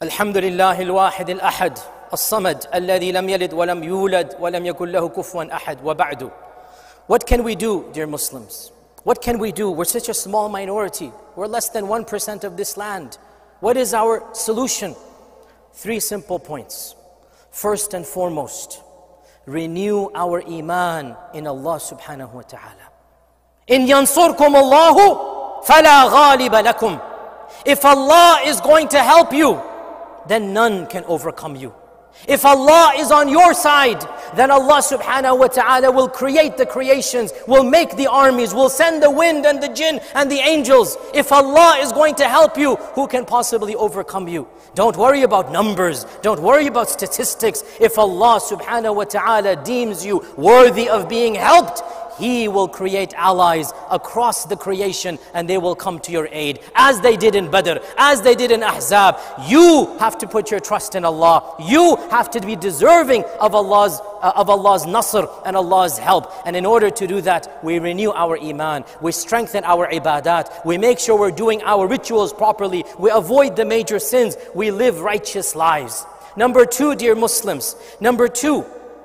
الحمد لله الواحد الأحد الصمد الذي لم يلد ولم يولد ولم يكن له كفوا أحد وبعد. What can we do, dear Muslims? What can we do? We're such a small minority. We're less than 1% of this land. What is our solution? 3 simple points. First and foremost, renew our iman in Allah subhanahu wa ta'ala. إِن يَنصُرْكُمُ اللَّهُ فَلَا غَالِبَ لَكُمْ. If Allah is going to help you, then none can overcome you. If Allah is on your side, then Allah subhanahu wa ta'ala will create the creations, will make the armies, will send the wind and the jinn and the angels. If Allah is going to help you, who can possibly overcome you? Don't worry about numbers. Don't worry about statistics. If Allah subhanahu wa ta'ala deems you worthy of being helped, He will create allies across the creation and they will come to your aid. As they did in Badr, as they did in Ahzab. You have to put your trust in Allah. You have to be deserving of Allah's nasr and Allah's help. And in order to do that, we renew our iman. We strengthen our ibadat. We make sure we're doing our rituals properly. We avoid the major sins. We live righteous lives. Number 2, dear Muslims. Number 2,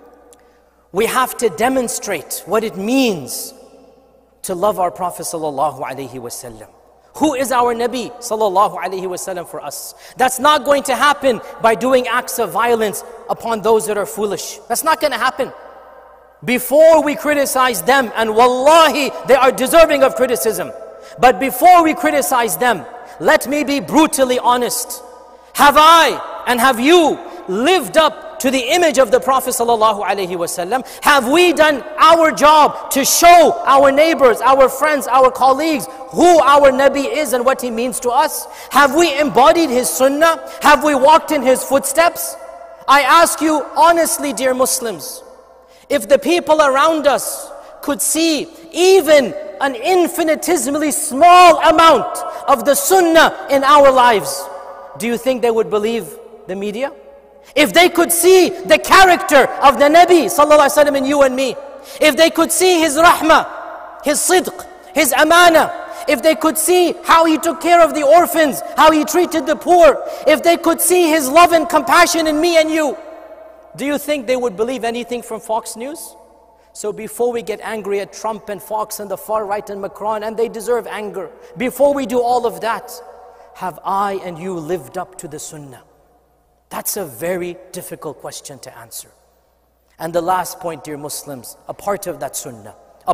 we have to demonstrate what it means to love our Prophet sallallahu alaihi wasallam. Who is our Nabi sallallahu alaihi wasallam for us? That's not going to happen by doing acts of violence upon those that are foolish. That's not going to happen. Before we criticize them, and wallahi, they are deserving of criticism. But before we criticize them, let me be brutally honest. Have I and have you lived up to the image of the Prophet sallallahu alaihi wasallam? Have we done our job to show our neighbors, our friends, our colleagues who our Nabi is and what he means to us? Have we embodied his sunnah? Have we walked in his footsteps? I ask you honestly, dear Muslims, if the people around us could see even an infinitesimally small amount of the sunnah in our lives, do you think they would believe the media? If they could see the character of the Nabi sallallahu alaihi wasallam in you and me, if they could see his rahmah, his sidq, his amana, if they could see how he took care of the orphans, how he treated the poor, if they could see his love and compassion in me and you, do you think they would believe anything from Fox News? So before we get angry at Trump and Fox and the far right and Macron, and they deserve anger, before we do all of that, have I and you lived up to the sunnah? That's a very difficult question to answer. And the last point, dear Muslims, a part of that sunnah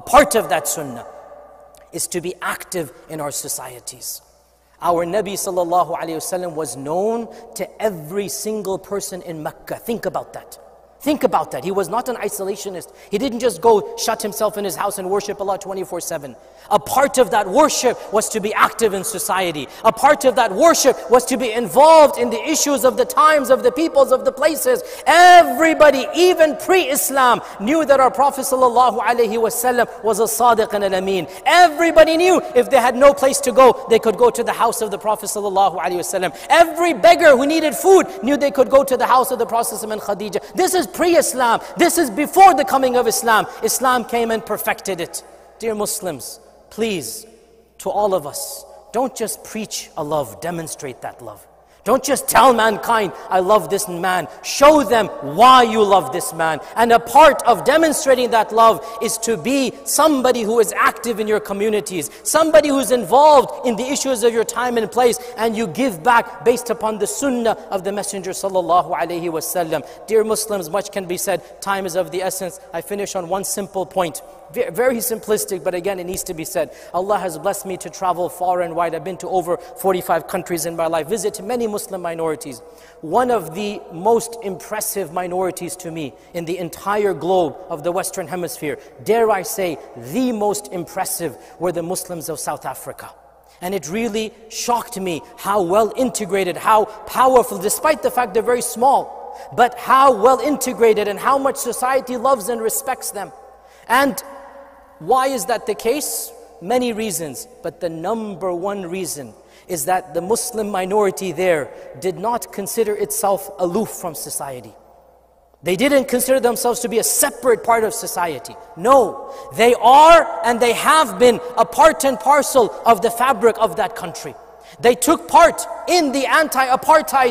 is to be active in our societies. Our Nabi sallallahu alayhi wasallam was known to every single person in Mecca. Think about that. Think about that. He was not an isolationist. He didn't just go shut himself in his house and worship Allah 24/7. A part of that worship was to be active in society. A part of that worship was to be involved in the issues of the times, of the peoples, of the places. Everybody, even pre-Islam, knew that our Prophet ﷺ was a Sadiq and an Ameen. Everybody knew if they had no place to go, they could go to the house of the Prophet ﷺ. Every beggar who needed food knew they could go to the house of the Prophet and Khadija. This is pre-Islam. This is before the coming of Islam. Islam came and perfected it. Dear Muslims, please, to all of us, don't just preach a love, demonstrate that love. Don't just tell mankind, I love this man. Show them why you love this man. And a part of demonstrating that love is to be somebody who is active in your communities, somebody who's involved in the issues of your time and place, and you give back based upon the sunnah of the Messenger sallallahu alaihi wasallam. Dear Muslims, much can be said. Time is of the essence. I finish on one simple point. Very simplistic, but again, it needs to be said. Allah has blessed me to travel far and wide. I've been to over 45 countries in my life, visit many Muslim minorities. One of the most impressive minorities to me in the entire globe of the Western Hemisphere, dare I say, the most impressive, were the Muslims of South Africa. And it really shocked me how well integrated, how powerful, despite the fact they're very small, but how well integrated and how much society loves and respects them. And why is that the case? Many reasons, but the number one reason is that the Muslim minority there did not consider itself aloof from society. They didn't consider themselves to be a separate part of society. No, they are and they have been a part and parcel of the fabric of that country. They took part in the anti-apartheid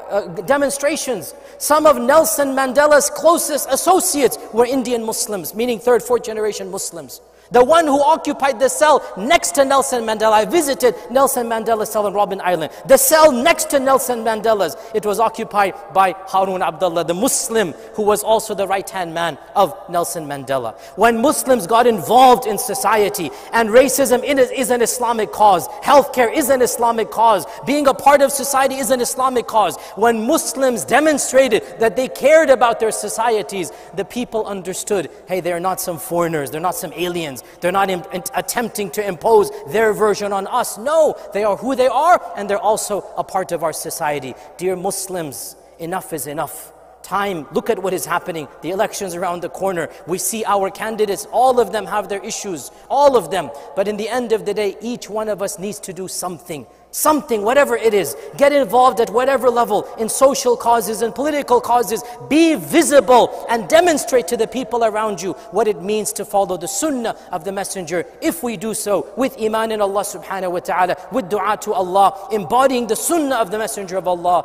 demonstrations. Some of Nelson Mandela's closest associates were Indian Muslims, meaning third, fourth generation Muslims. The one who occupied the cell next to Nelson Mandela. I visited Nelson Mandela's cell in Robben Island. The cell next to Nelson Mandela's, it was occupied by Harun Abdullah, the Muslim who was also the right-hand man of Nelson Mandela. When Muslims got involved in society, and racism is an Islamic cause, healthcare is an Islamic cause, being a part of society is an Islamic cause. When Muslims demonstrated that they cared about their societies, the people understood, hey, they're not some foreigners, they're not some aliens. They're not attempting to impose their version on us. No, they are who they are, and they're also a part of our society. Dear Muslims, enough is enough. Time, look at what is happening. The elections around the corner. We see our candidates, all of them have their issues, all of them. But in the end of the day, each one of us needs to do something. Something, whatever it is. Get involved at whatever level, in social causes and political causes. Be visible and demonstrate to the people around you what it means to follow the sunnah of the messenger. If we do so with iman in Allah subhanahu wa ta'ala, with dua to Allah, embodying the sunnah of the messenger of Allah,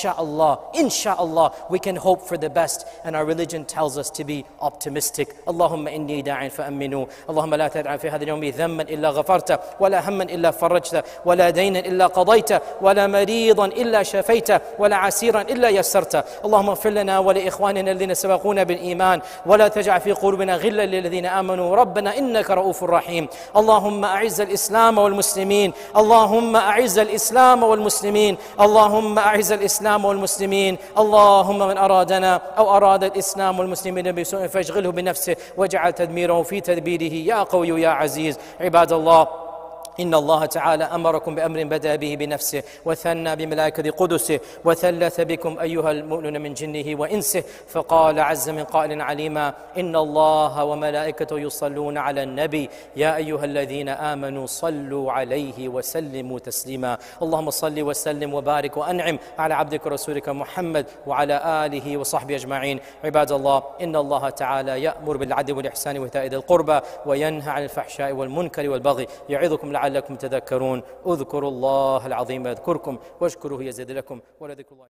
inshallah, we can hope for the best. And our religion tells us to be optimistic. Allahumma inni da'in fa'aminu. Allahumma la tad'a fi hadha al-yawmi dhamman illa ghafarta, wa la hamman illa farajta, wa la daynan إلا قضيته ولا مريضا إلا شفيته ولا عسيرا إلا يسرته اللهم اغفر لنا ولإخواننا الذين سبقونا بالإيمان ولا تجعل في قلوبنا غلا للذين آمنوا ربنا إنك رؤوف رحيم اللهم أعز الإسلام والمسلمين اللهم أعز الإسلام والمسلمين اللهم أعز الإسلام والمسلمين اللهم من أرادنا أو أراد الإسلام والمسلمين بسوء فاشغله بنفسه واجعل تدميره في تدبيره يا قوي يا عزيز عباد الله إن الله تعالى أمركم بأمر بدأ به بنفسه وثنى بملائكة قدسه وثلث بكم أيها المؤمنون من جنه وإنسه فقال عز من قائل عليما إن الله وملائكته يصلون على النبي يا أيها الذين آمنوا صلوا عليه وسلموا تسليما اللهم صل وسلم وبارك وأنعم على عبدك ورسولك محمد وعلى آله وصحبه أجمعين عباد الله إن الله تعالى يأمر بالعدل والإحسان وإيتاء ذي القربى وينهى عن الفحشاء والمنكر والبغي يعظكم لعلكم تذكرون اذكروا الله العظيم يذكركم واشكروه يزد لكم ولذكر الله